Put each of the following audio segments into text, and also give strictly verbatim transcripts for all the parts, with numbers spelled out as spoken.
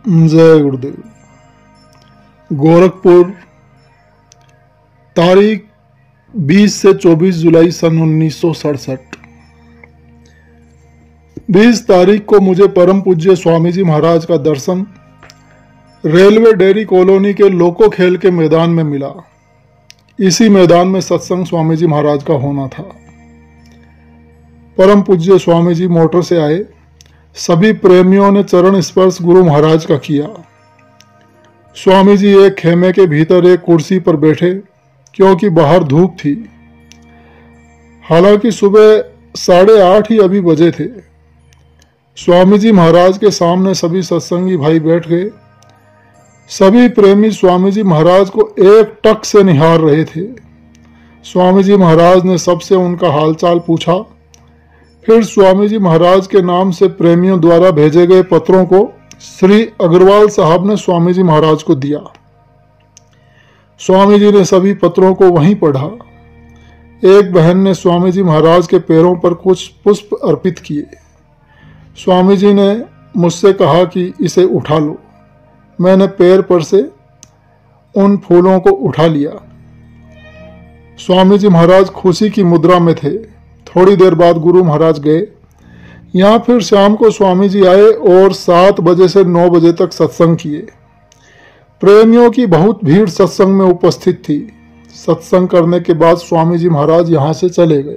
जय गुरुदेव। गोरखपुर, तारीख बीस से चौबीस जुलाई सन उन्नीस सौ सड़सठ। बीस तारीख को मुझे परम पूज्य स्वामी जी महाराज का दर्शन रेलवे डेयरी कॉलोनी के लोको खेल के मैदान में मिला। इसी मैदान में सत्संग स्वामी जी महाराज का होना था। परम पूज्य स्वामी जी मोटर से आए। सभी प्रेमियों ने चरण स्पर्श गुरु महाराज का किया। स्वामी जी एक खेमे के भीतर एक कुर्सी पर बैठे, क्योंकि बाहर धूप थी। हालांकि सुबह साढ़े आठ ही अभी बजे थे। स्वामी जी महाराज के सामने सभी सत्संगी भाई बैठ गए। सभी प्रेमी स्वामी जी महाराज को एक टक से निहार रहे थे। स्वामी जी महाराज ने सबसे उनका हालचाल पूछा। फिर स्वामी जी महाराज के नाम से प्रेमियों द्वारा भेजे गए पत्रों को श्री अग्रवाल साहब ने स्वामी जी महाराज को दिया। स्वामी जी ने सभी पत्रों को वहीं पढ़ा। एक बहन ने स्वामी जी महाराज के पैरों पर कुछ पुष्प अर्पित किए। स्वामी जी ने मुझसे कहा कि इसे उठा लो। मैंने पैर पर से उन फूलों को उठा लिया। स्वामी जी महाराज खुशी की मुद्रा में थे। थोड़ी देर बाद गुरु महाराज गए। यहाँ फिर शाम को स्वामी जी आए और सात बजे से नौ बजे तक सत्संग किए। प्रेमियों की बहुत भीड़ सत्संग में उपस्थित थी। सत्संग करने के बाद स्वामी जी महाराज यहाँ से चले गए।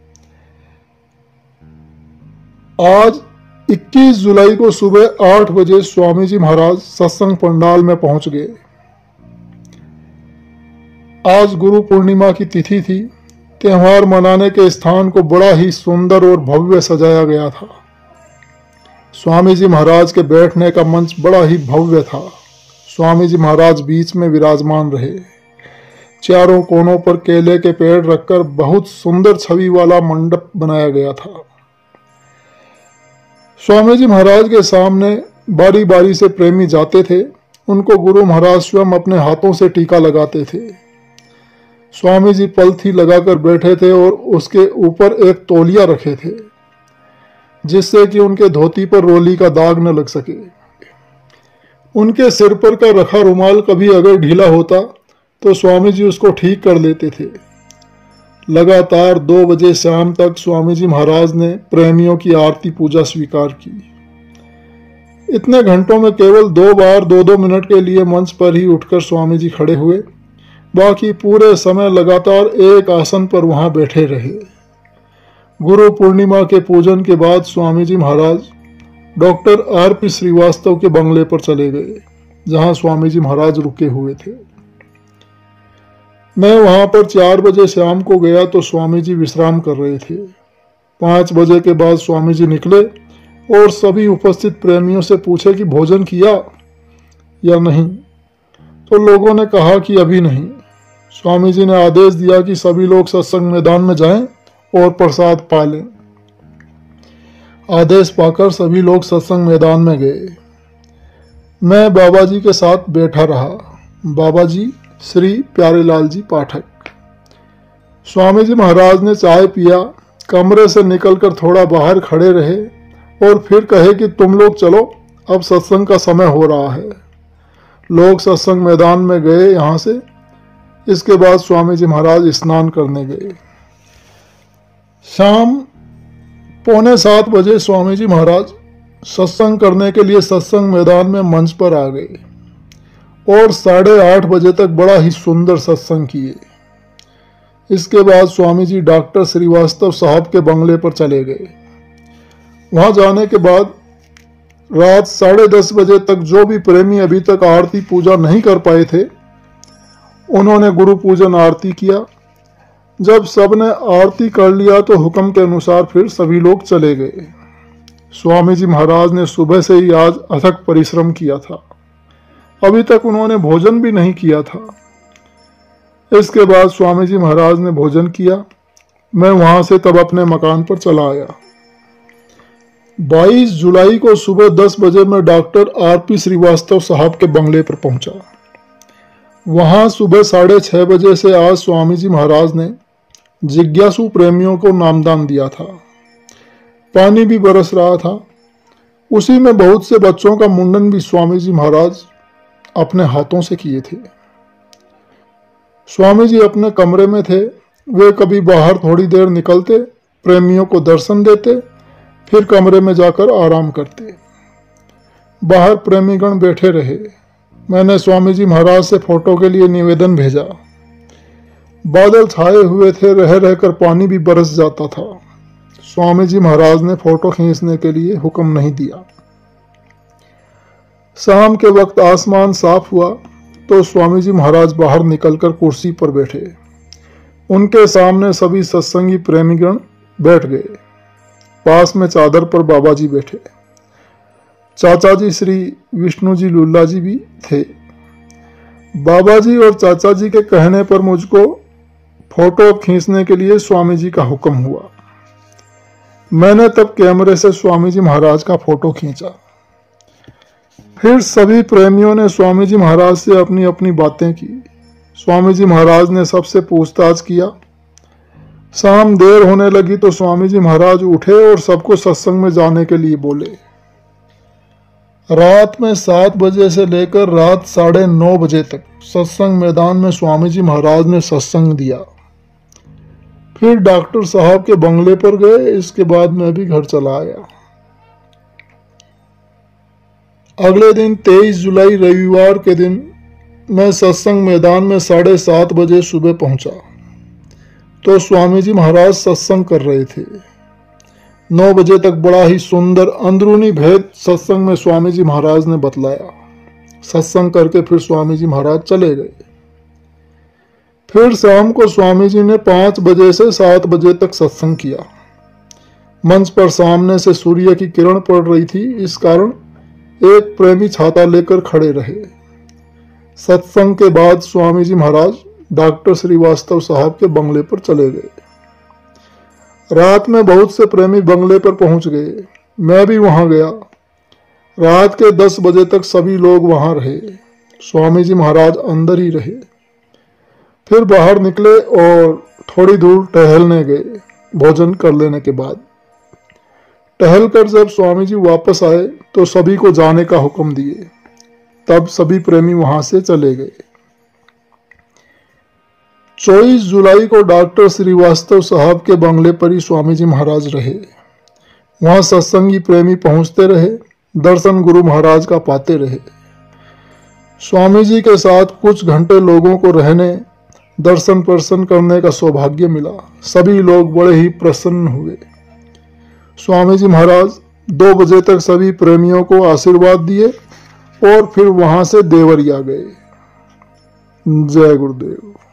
आज इक्कीस जुलाई को सुबह आठ बजे स्वामी जी महाराज सत्संग पंडाल में पहुंच गए। आज गुरु पूर्णिमा की तिथि थी। त्योहार मनाने के स्थान को बड़ा ही सुंदर और भव्य सजाया गया था। स्वामी जी महाराज के बैठने का मंच बड़ा ही भव्य था। स्वामी जी महाराज बीच में विराजमान रहे। चारों कोनों पर केले के पेड़ रखकर बहुत सुंदर छवि वाला मंडप बनाया गया था। स्वामी जी महाराज के सामने बारी बारी से प्रेमी जाते थे। उनको गुरु महाराज स्वयं अपने हाथों से टीका लगाते थे। स्वामी जी पलथी लगाकर बैठे थे और उसके ऊपर एक तौलिया रखे थे, जिससे कि उनके धोती पर रोली का दाग न लग सके। उनके सिर पर का रखा रुमाल कभी अगर ढीला होता तो स्वामी जी उसको ठीक कर लेते थे। लगातार दो बजे शाम तक स्वामी जी महाराज ने प्रेमियों की आरती पूजा स्वीकार की। इतने घंटों में केवल दो बार दो दो मिनट के लिए मंच पर ही उठकर स्वामी जी खड़े हुए। बाकी पूरे समय लगातार एक आसन पर वहां बैठे रहे। गुरु पूर्णिमा के पूजन के बाद Swami ji Maharaj doctor R P Srivastava के बंगले पर चले गए, जहां स्वामी जी महाराज रुके हुए थे। मैं वहां पर चार बजे शाम को गया तो स्वामी जी विश्राम कर रहे थे। पांच बजे के बाद स्वामी जी निकले और सभी उपस्थित प्रेमियों से पूछे कि भोजन किया या नहीं, तो लोगों ने कहा कि अभी नहीं। स्वामी जी ने आदेश दिया कि सभी लोग सत्संग मैदान में जाएं और प्रसाद पा लें। आदेश पाकर सभी लोग सत्संग मैदान में गए। मैं बाबा जी के साथ बैठा रहा। बाबा जी श्री प्यारेलाल जी पाठक। स्वामी जी महाराज ने चाय पिया, कमरे से निकलकर थोड़ा बाहर खड़े रहे और फिर कहे कि तुम लोग चलो, अब सत्संग का समय हो रहा है। लोग सत्संग मैदान में गए यहाँ से। इसके बाद स्वामी जी महाराज स्नान करने गए। शाम पौने सात बजे स्वामी जी महाराज सत्संग करने के लिए सत्संग मैदान में मंच पर आ गए और साढ़े आठ बजे तक बड़ा ही सुंदर सत्संग किए। इसके बाद स्वामी जी डॉक्टर श्रीवास्तव साहब के बंगले पर चले गए। वहां जाने के बाद रात साढ़े दस बजे तक जो भी प्रेमी अभी तक आरती पूजा नहीं कर पाए थे, उन्होंने गुरु पूजन आरती किया। जब सबने आरती कर लिया तो हुक्म के अनुसार फिर सभी लोग चले गए। स्वामी जी महाराज ने सुबह से ही आज अथक परिश्रम किया था। अभी तक उन्होंने भोजन भी नहीं किया था। इसके बाद स्वामी जी महाराज ने भोजन किया। मैं वहां से तब अपने मकान पर चला आया। बाईस जुलाई को सुबह दस बजे मैं डॉक्टर आर पी श्रीवास्तव साहब के बंगले पर पहुंचा। वहां सुबह साढ़े छह बजे से आज स्वामी जी महाराज ने जिज्ञासु प्रेमियों को नामदान दिया था। पानी भी बरस रहा था। उसी में बहुत से बच्चों का मुंडन भी स्वामी जी महाराज अपने हाथों से किए थे। स्वामी जी अपने कमरे में थे। वे कभी बाहर थोड़ी देर निकलते, प्रेमियों को दर्शन देते, फिर कमरे में जाकर आराम करते। बाहर प्रेमीगण बैठे रहे। मैंने स्वामी जी महाराज से फोटो के लिए निवेदन भेजा। बादल छाए हुए थे, रह रहकर पानी भी बरस जाता था। स्वामी जी महाराज ने फोटो खींचने के लिए हुक्म नहीं दिया। शाम के वक्त आसमान साफ हुआ तो स्वामी जी महाराज बाहर निकलकर कुर्सी पर बैठे। उनके सामने सभी सत्संगी प्रेमीगण बैठ गए। पास में चादर पर बाबा जी बैठे। चाचा जी श्री विष्णु जी लुल्ला जी भी थे। बाबा जी और चाचा जी के कहने पर मुझको फोटो खींचने के लिए स्वामी जी का हुक्म हुआ। मैंने तब कैमरे से स्वामी जी महाराज का फोटो खींचा। फिर सभी प्रेमियों ने स्वामी जी महाराज से अपनी अपनी बातें की। स्वामी जी महाराज ने सबसे पूछताछ किया। शाम देर होने लगी तो स्वामी जी महाराज उठे और सबको सत्संग में जाने के लिए बोले। रात में सात बजे से लेकर रात साढ़े नौ बजे तक सत्संग मैदान में स्वामी जी महाराज ने सत्संग दिया। फिर डॉक्टर साहब के बंगले पर गए। इसके बाद मैं भी घर चला आया। अगले दिन तेईस जुलाई रविवार के दिन मैं सत्संग मैदान में साढ़े सात बजे सुबह पहुंचा तो स्वामी जी महाराज सत्संग कर रहे थे। नौ बजे तक बड़ा ही सुंदर अंदरूनी भेद सत्संग में स्वामी जी महाराज ने बतलाया। सत्संग करके फिर स्वामी जी महाराज चले गए। फिर शाम को स्वामी जी ने पांच बजे से सात बजे तक सत्संग किया। मंच पर सामने से सूर्य की किरण पड़ रही थी, इस कारण एक प्रेमी छाता लेकर खड़े रहे। सत्संग के बाद स्वामी जी महाराज डॉक्टर श्रीवास्तव साहब के बंगले पर चले गए। रात में बहुत से प्रेमी बंगले पर पहुंच गए। मैं भी वहां गया। रात के दस बजे तक सभी लोग वहां रहे। स्वामी जी महाराज अंदर ही रहे। फिर बाहर निकले और थोड़ी दूर टहलने गए। भोजन कर लेने के बाद टहलकर जब स्वामी जी वापस आए तो सभी को जाने का हुक्म दिए। तब सभी प्रेमी वहां से चले गए। चौबीस जुलाई को डॉक्टर श्रीवास्तव साहब के बंगले पर ही स्वामी जी महाराज रहे। वहां सत्संगी प्रेमी पहुंचते रहे, दर्शन गुरु महाराज का पाते रहे। स्वामी जी के साथ कुछ घंटे लोगों को रहने, दर्शन प्रसन्न करने का सौभाग्य मिला। सभी लोग बड़े ही प्रसन्न हुए। स्वामी जी महाराज दो बजे तक सभी प्रेमियों को आशीर्वाद दिए और फिर वहां से देवरिया गए। जय गुरुदेव।